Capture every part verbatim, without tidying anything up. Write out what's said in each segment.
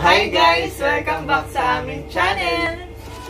Hi guys! Welcome back sa aming channel!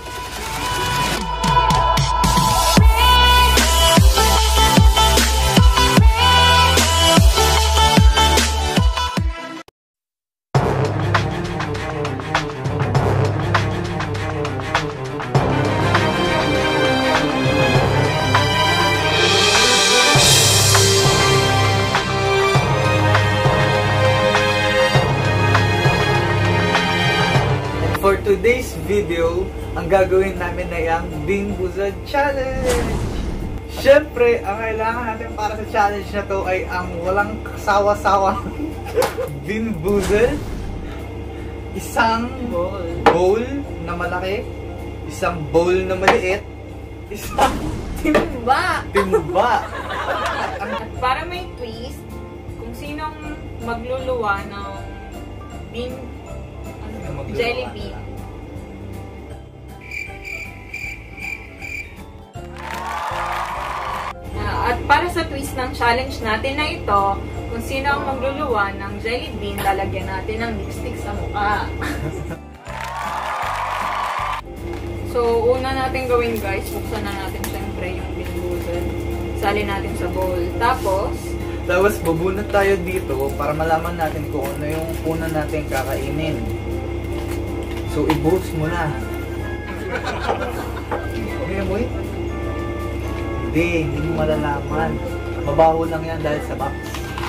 For today's video, ang gagawin namin ay ang Bean Boozled Challenge! Siyempre, ang kailangan natin para sa challenge na to ay ang walang kasawa-sawa Bean Boozled, isang bowl. bowl na malaki, isang bowl na maliit, isang timba! timba. At para may twist, kung sinong magluluwa ng bean jelly bean. Uh, at para sa twist ng challenge natin na ito, kung sino ang magluluwa ng jelly bean, lalagyan natin ng lipstick sa mukha. So, una natin gawin guys, buksan na natin syempre yung Bean Boozled. Salin natin sa bowl. Tapos, Tapos, bubunot tayo dito para malaman natin kung ano yung una natin kakainin. So, i-buhos mo na. Okay, boy? Hindi, hindi mo malalaman. Mabaho lang yan dahil sa box.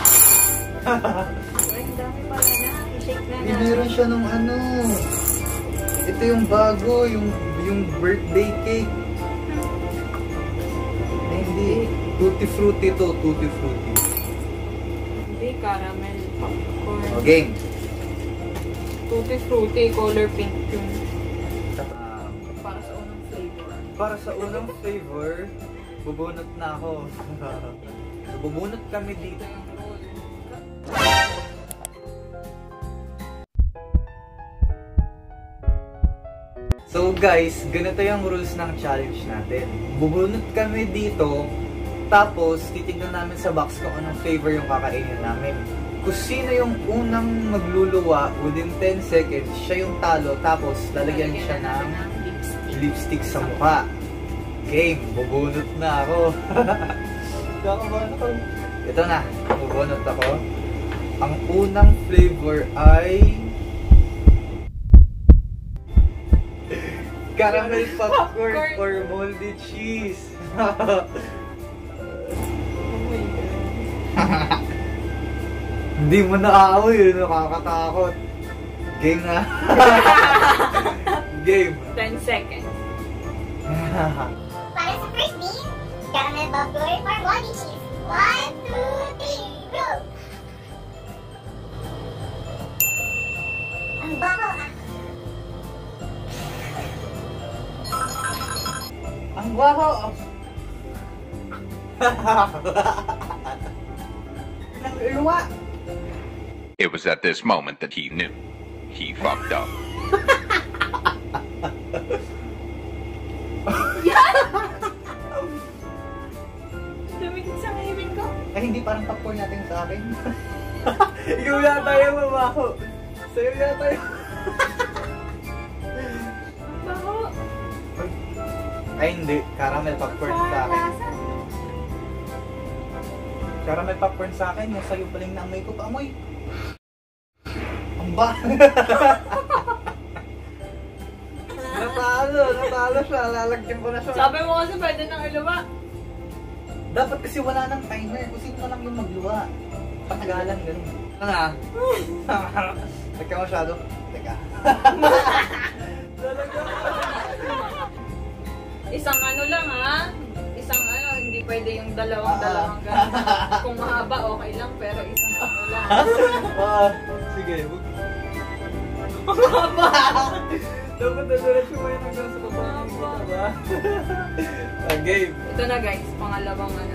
ay, dami pala na. I-shake na Eh, meron siya nung ano. Ito yung bago, yung, yung birthday cake. Eh, hindi. Tutti frutti to, tutti frutti. Hindi, caramel popcorn. O, game. Tutti frutti, color pink yung Um, para sa unang flavor. Para sa unang flavor, bubunot na ako. So, bubunot kami dito. So guys, ganito yung rules ng challenge natin. Bubunot kami dito, tapos titignan namin sa box kung anong flavor yung kakainin namin. Kung sino yung unang magluluwa within ten seconds, siya yung talo, tapos lalagyan siya ng lipstick. lipstick sa mukha. Game, bubunot na ako. Kakabahan ako. Ito na, bubunot ako. Ang unang flavor ay caramel popcorn, Popcorn. or moldy cheese. Oh my God. Hindi mo naaamoy, yun, nakakatakot. Game na. Game. ten seconds. Para sa first bean, caramel popcorn or moldy cheese. One, two, three, go! Ang baho ah. Ang baho. Nag-iluwa. It was at this moment that he knew. He fucked up. Dumikit sa ngipin ko. Ay, hindi parang popcorn natin sa akin. Ikaw yata yung mabaho. Sa'yo yata yung... Ang baho. Ay, hindi. Caramel popcorn sa akin. Lasa. Caramel popcorn sa akin. Yung sa'yo paling na amoy ko pa amoy. Ang ba? Natalo, natalo siya. Lalagyan ko na siya. Sabi mo kasi pwede nang iluwa. Dapat kasi wala nang timer. Kung sino na lang yung magluwa. Patagalan, gano'n. Ano na? Teka masyado. Teka. Isang ano lang ha. Isang ano, hindi pwede yung dalawang-dalawang ganun. Kung mahaba, okay lang. Pero isang ano lang. Ah, sige. Ang mahaba! Dapat nadiretso mo yun hanggang sa baba. Diba? Ah, game. Ito na guys, pangalawang ano.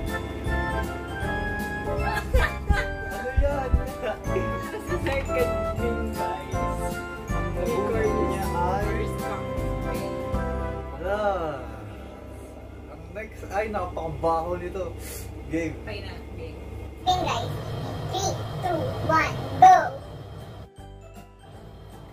Ano yan? Sa second din guys. Ang mabuhay niya ay... First campaign. Wala. Ang next ay napakabaho nito. Game. Okay na, game. Game guys. Three, two, one, go!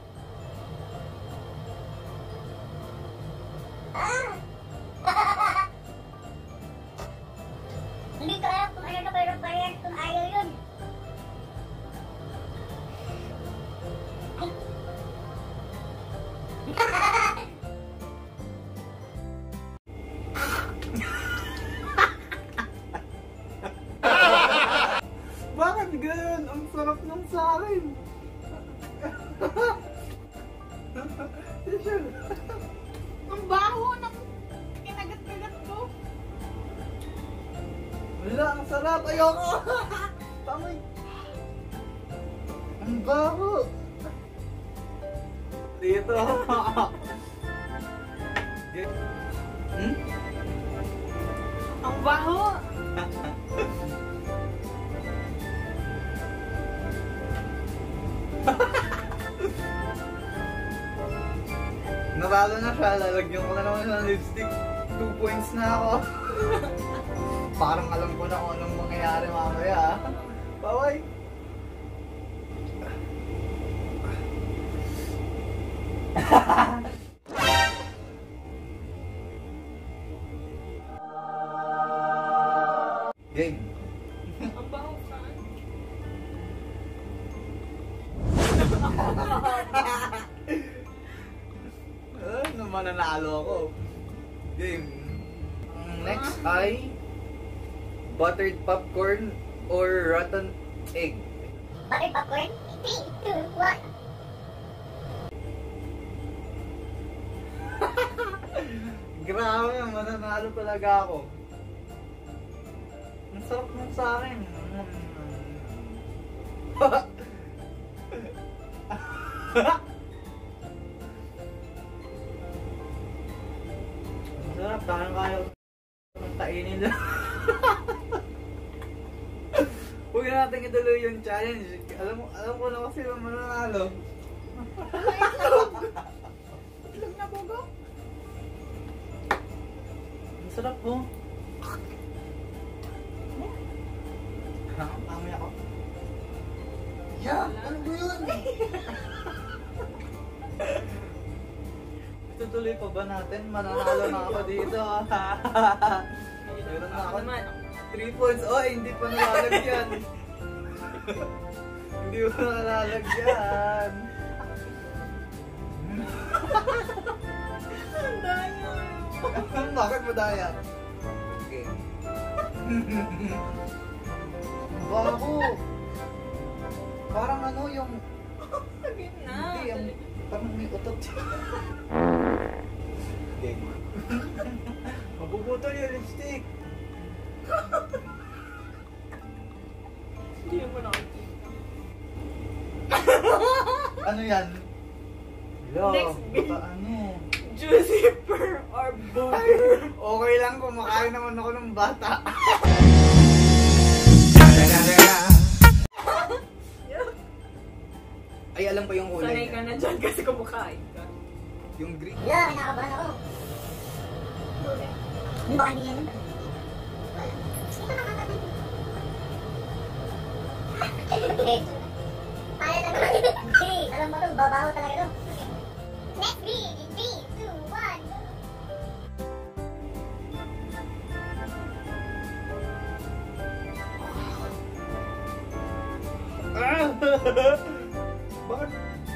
Ang sarap nung sa akin. Ang baho ng kinagat-kagat ko. Wala, ang sarap. Ayoko. Tamoy. Ang baho. Dito. Hmm? Ang baho. Natalo na siya. Lalagyan ko na naman ng lipstick. Two points na ako. Parang alam ko na kung anong mangyayari mamaya. Baway. Game. Ang baho saan? Ah, naman nanalo ako. Game. Ang next ay buttered popcorn or rotten egg. Buttered popcorn. Three, two, one. Grabe, mananalo talaga ako. Ang sarap nung sa akin. Ang sarap, parang kaya kainin lang. Huwag na natin ituloy yung challenge. Alam mo, alam ko na kasi yung mananalo. Itlog na bugo? Ang sarap po. Ha? Amoy ako. Yeah! Ano ba yun? Tutuloy pa ba natin? Mananalo na ako dito. Meron na ako. naman. three points. Oh, hindi pa nalalagyan. Hindi pa nalalagyan. Ang daya. Bakit mo daya? Okay. Bago. Parang ano yung... Sabihin na. Hindi, ang... Parang may utot. Okay. Mabubutol yung lipstick. Hindi mo nakikita. Ano yan? Hello, Next game. baka ano? Juicy fur or booger? Okay lang, kumakain naman ako ng bata. Ay, alam ko yung kulay. Sanay ka na dyan kasi kumakain ka. Yung green. Wala, kinakabahan ako. Hindi ba kanina yun? Ay, alam mo. Hey, alam mo to, babaho talaga to. Next three, three, two, one. Ah! Bakit?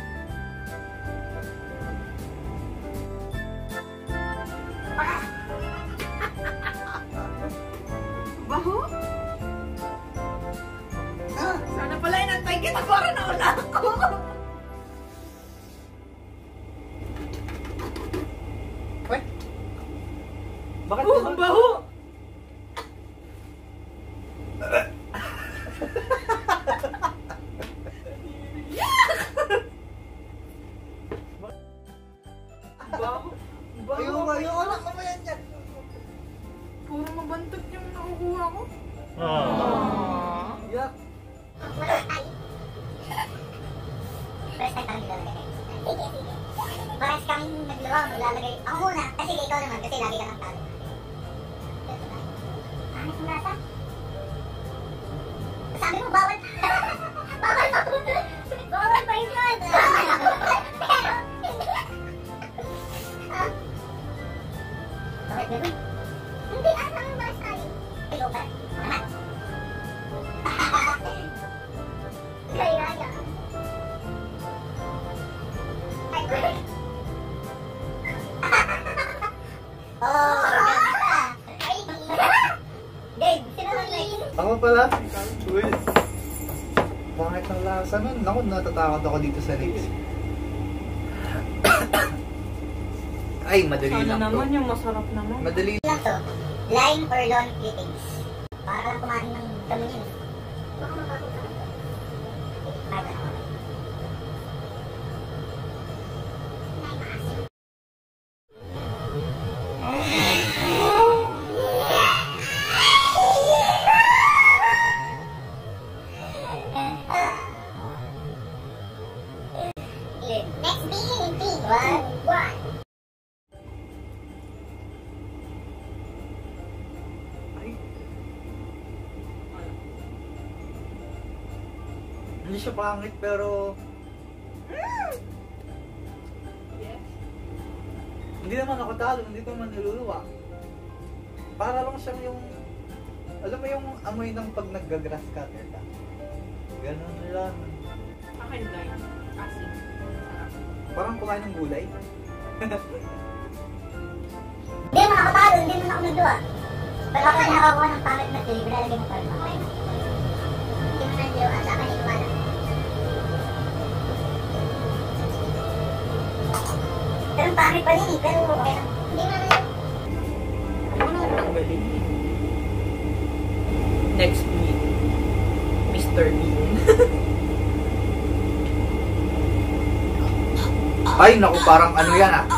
Baho? Ah! Sana pala inantay kita para nauna ako. Wait. Bakit? Oh, ang baho! Baho? Baho? Ayoko, ayoko lang naman yan yan. Puro mabantot yung nakukuha ko. Yak. First time kami naglalagay. Sige, sige. Parehas kaming naglawa, maglalagay. Ako muna, kasi ikaw naman, kasi lagi ka ng talo. Pangit yung lasa. Sabi mo, bawal. Bawal pa. Bawal pa yun yun. Ah. Bakit ganun? Hindi, asa ang mas tayo. Ikaw ba? Kaya yan. Ay, oh! Ang lasa nun. Naku, natatakot ako dito sa lips. Ay, madali Sana lang naman to. yung masarap naman. Madali lang to. Line or lawn clippings. Para lang kumain ng damo yun. Baka mapapagod ka. Ay, ba? Next being three, one, one. Ay. Hindi siya pangit pero Yes. hindi naman ako talo, hindi ko naman niluluwa. Para lang siyang yung, alam mo yung amoy ng pag nagga-grass cutter ka. Ganun lang. Akin lang. Asin. Sarap. Parang kumain ng gulay. Hindi mo nakatalo, hindi mo na ako nagduwa. Pero ako nakakuha ng pangit na tuloy, lalagay mo pa rin. Okay. Hindi mo nagduwa, sa akin yung wala. Pero ang pangit pa rin eh, pero okay lang. Hindi mo na Wala nang galing. Next week, Mister Bean. Ay, naku, parang ano yan ah.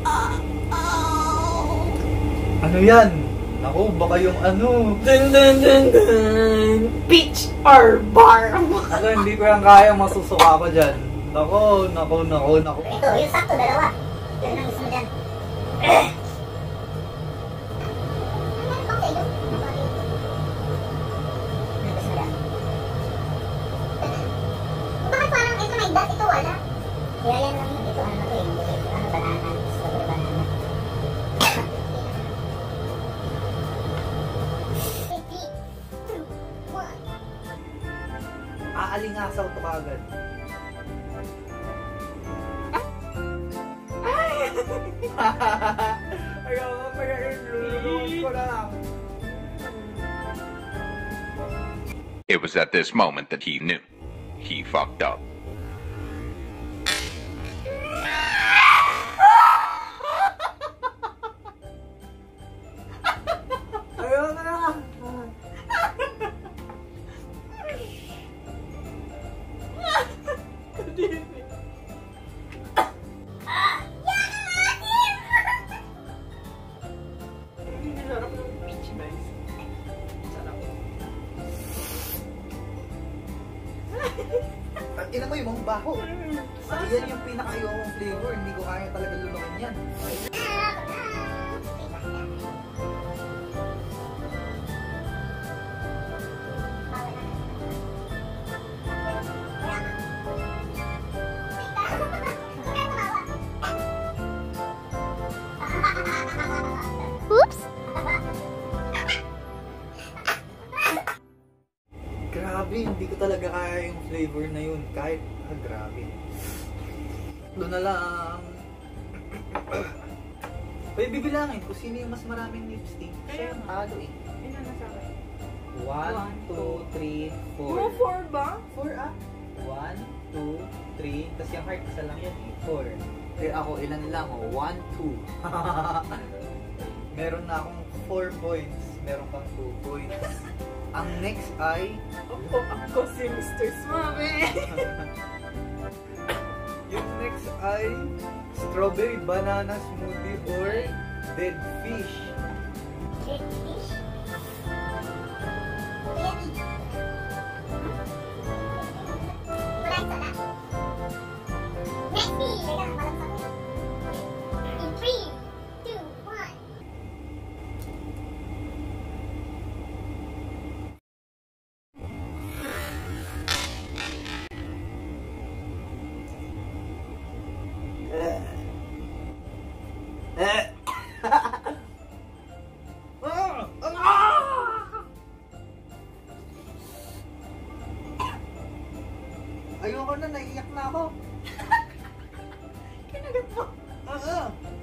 Ano yan? Naku, baka yung ano. Dun dun dun dun! Peach or barm! Ako, hindi ko yan kaya, masusuka ko dyan. Naku, naku, naku, naku. ito, yung sakto, dalawa. Yan ang gusto mo dyan. Bakit parang ito may dot, ito wala? Kaya yan lang yun, ito ano to eh, ano banana, strawberry banana. Three, two, one. Aalingasaw to kagad. Ayaw ko pa yan, lululungan ko na lang. It was at this moment that he knew. He fucked up. Ayaw ko na lang. Sarap ng peach, guys. Sarap. At ina mo yung baho. Yan yung pinaka-ayokong flavor. Hindi ko kaya talaga lulukin yan. Oops! Grabe, hindi ko talaga kaya yung flavor na yun. Kahit, ah, grabe. Doon na lang. Pwede bibilangin kung sino yung mas maraming lipstick. Siya yung talo eh. Ano na sa akin? One, One, two, three, four. Mo four ba? Four ah. One, two, three. Tapos yung heart, isa lang yan eh. Four. Kaya ako, ilan lang oh. One, two. Meron na akong four points. Meron kang two points. Ang next ay... Ako, ako si Mister Swabe. Yung next ay strawberry banana smoothie or dead fish. Dead fish? Wala isa na. Next bean! Teka, malam sa akin. In three, two, one. Eh. Ah! Ah! Ayoko na, naiiyak na ako. Kinagat mo. Oo.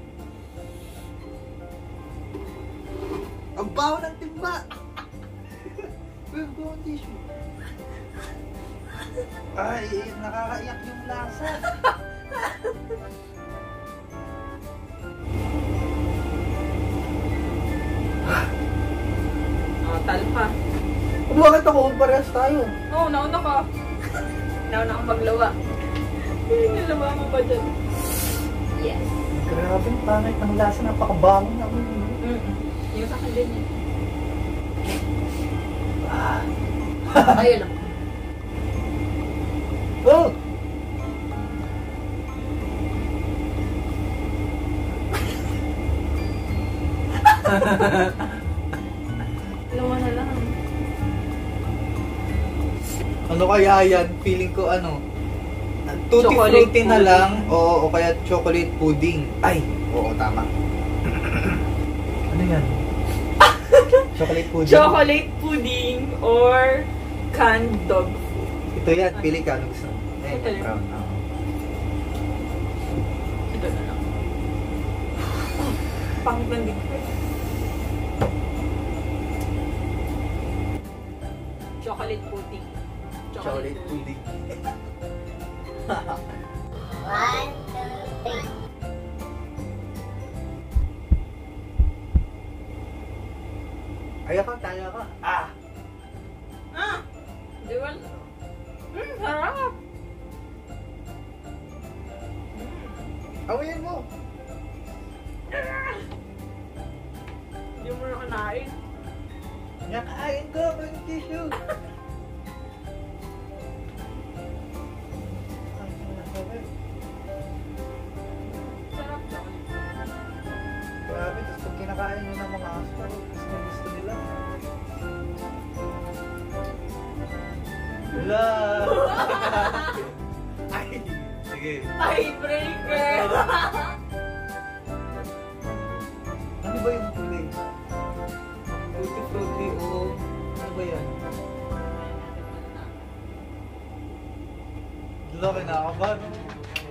Ang baho ng timba. Ang baho ng tissue. Ay, nakakaiyak yung lasa. Oh, talpa. Bakit ako? Parehas tayo. Oo, oh, nauna ka. Nauna kang maglawa. Nilawa mo pa dyan. Yes. Grabe, ang pangit ng lasa. Napakabango naman. Mm. Yung sa akin din yan. Ah. Ayun lang. Oh! Lawa na lang. Ano kaya yan? Feeling ko ano? Tutti Chocolate frutti na pudding. lang o, o kaya chocolate pudding. Ay! Oo, tama. Ano yan? Chocolate pudding? Chocolate pudding or canned dog food. Ito yan, pili ka. Ano gusto mo? Eh, Ito yun. brown. Ah. Ito na lang. Pangit lang din ko. Chocolate pudding. Chocolate pudding. One, two, three. Ayaw ka, tayo ka. Ah! Ah! Di ba? Hmm, sarap! Awayin mo! Hindi mo na kanain. Nakain ko! Pwede tissue! Sarap chocolate. Grabe, tapos pag kinakain nyo ng mga aso, tapos na gusto nila. Wala! Ay! Sige. Tiebreaker! Ano ba yung kulay? Tutti frutti o ano ba yan? Laki na ako ba? No?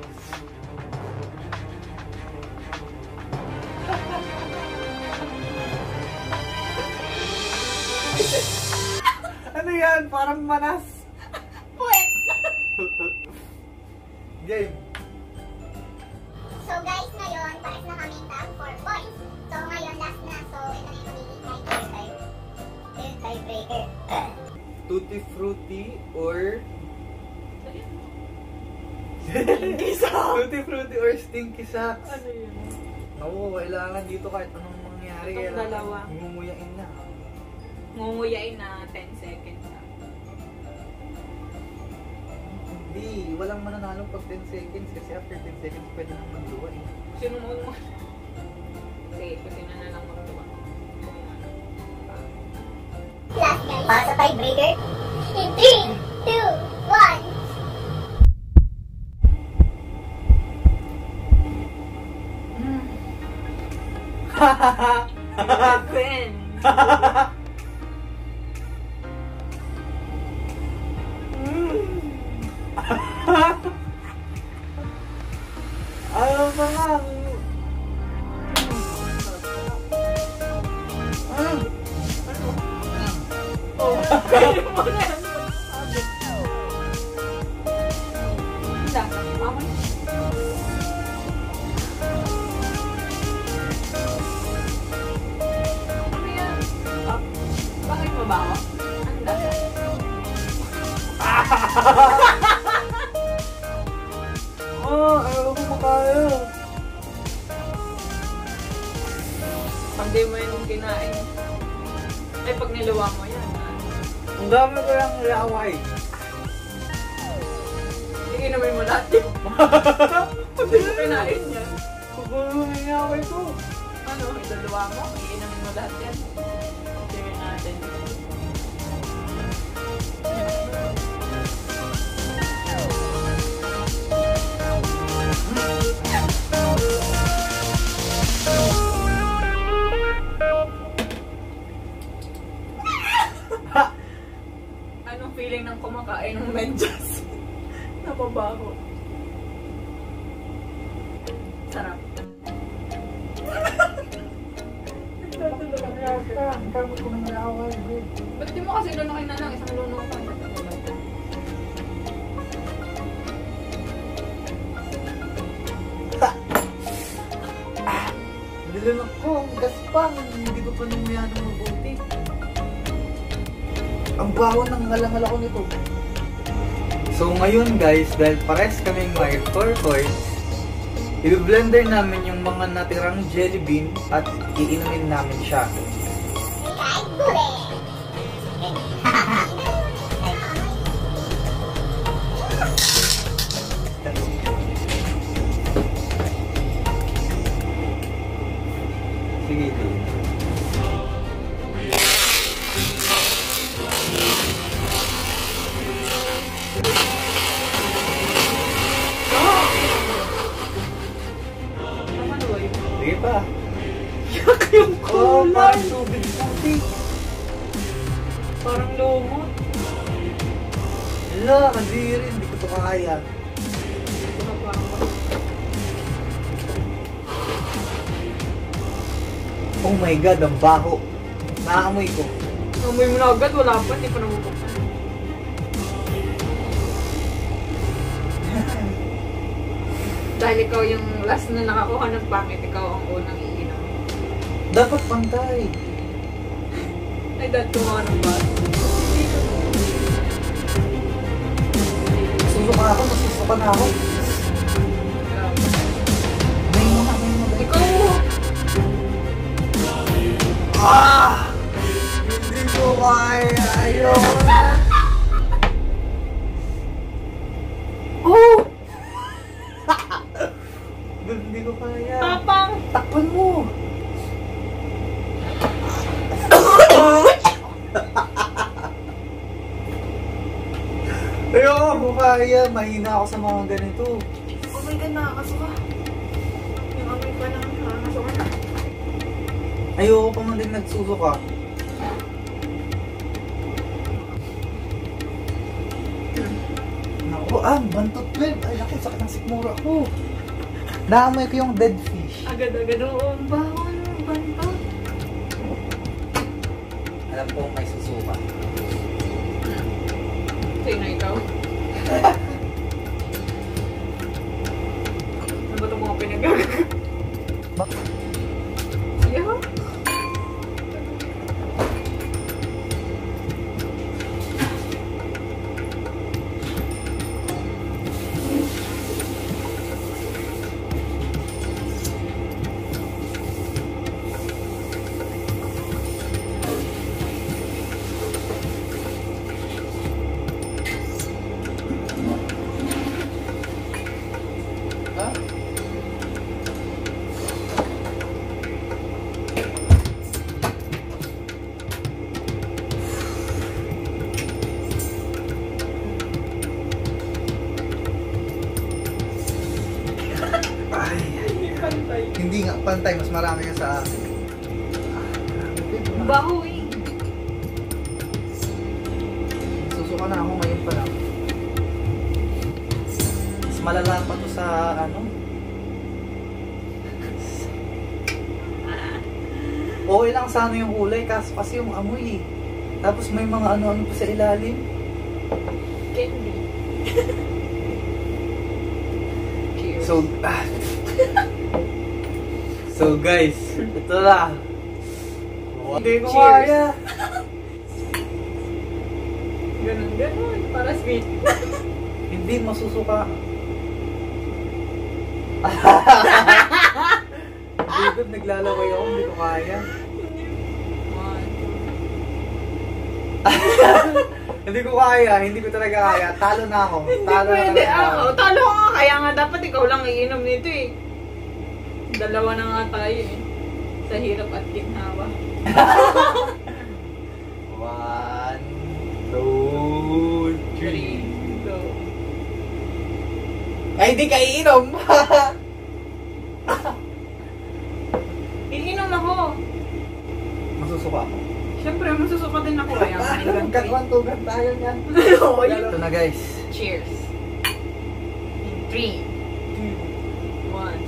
Ano yan? Parang manas. Puwet! Game. So guys, ngayon, pares na kami tag four points. So ngayon, last na. So ito na yung magiging tiebreaker. Ito yung tiebreaker. Tutti frutti or Stinky socks. Tutti frutti or stinky socks. Ano yun? Naku, kailangan dito kahit anong mangyari. Itong kailangan dalawa. Ngumuyain na. Ngunguyain na ten seconds. Hindi, walang mananalo pag ten seconds kasi after ten seconds pwede nang magluwa eh. Sino mo mo? Sige, kasi na na lang magtuwa. Last guys. Para sa tiebreaker. In three, two, one. Gwen! Ayaw pa nga. Mm. Oh, kaya mo na yan. Lasa, tama na. Ano yan? Ah, bakit mabaho? Ano lasa? Oh, ayaw ko makaya. Pag di mo yung kinain. Ay, pag niluwa mo yan. Ang dami ko yung laway. Hindi inumin mo lahat yun. Pag di mo kinain yan. Pagulong yung laway ko. Ano, iduluwa mo, iinumin mo lahat yan. Sige natin. Anong feeling ng kumakain ng medyas? Nababaho. Sarap. Nagtatulog ang lasa. Ang dami ko ng laway. Ba't di mo kasi lunukin na lang? Isang lunok pa. pa, hindi ko pa numuya ng mabuti. Ang baho ng ngalangal ako nito. So ngayon guys, dahil pares kaming may turquoise, i-blender namin yung mga natirang jelly bean at iinumin namin siya. Sige, sige. Sige pa. Yak yung Oh, kulay. parang tubig puti. Parang lumot. Hala, kadiri. Hindi ko ito kaya. Ito na parang... Oh my God, ang baho. Naamoy ko. Amoy mo na agad, wala pa, hindi pa nabubuksan. Dahil ikaw yung last na nakakuha ng pangit, ikaw ang unang iinom. Dapat pantay. Ay, dad, kumuha ng bus. Susuka ako, masusuka na ako. May muna, may muna. Ikaw! Ah! Hindi ko kaya. Ayoko na. Oh! Hindi ko kaya. Tapang! Takpan mo. Ayoko ko kaya. Mahina ako sa mga ganito. Oh my God, nakakasuka. Yung amoy pa lang nakakasuka na. Ayoko pa man din nagsusuka. Naku, ah, bantot twelve. Ay, laki, sakit ng sikmura ko. Naamoy ko yung dead fish. Agad-agad, oo, ang baho ng banto. Alam ko may susuka. Sa'yo na ikaw. Ano ba itong mga pinagagawa? Yeah. Ha? Ay, Hindi pantay. hindi nga pantay, mas marami ka sa akin. Ang baho eh. Susuka na ako ngayon pa lang. Mas malala pa to sa ano? Okay lang sana yung kulay, kaso kasi yung amoy eh. Tapos may mga ano-ano pa sa ilalim. Candy. Cheers. So, ah. So guys, ito na. Hindi ko Cheers. kaya. Ganun, ganun. Para sweet. Hindi masusuka. David, naglalaway ako, hindi ko kaya. One, Hindi ko kaya, hindi ko talaga kaya. Talo na ako. Hindi Talo na pwede. talaga ako. Ah, talo ka nga. Kaya nga dapat ikaw lang iinom nito eh. Dalawa na nga tayo eh. Sa hirap at ginhawa. One, two, Three, go. Ay, hindi ka iinom! Iinom ako. Masusuka ako. Siyempre, masusuka din ako. Kaya nga ilan ko eh. Kagwantugan tayo niyan. Oo, yun. Ito na guys. Cheers. In three, two, one.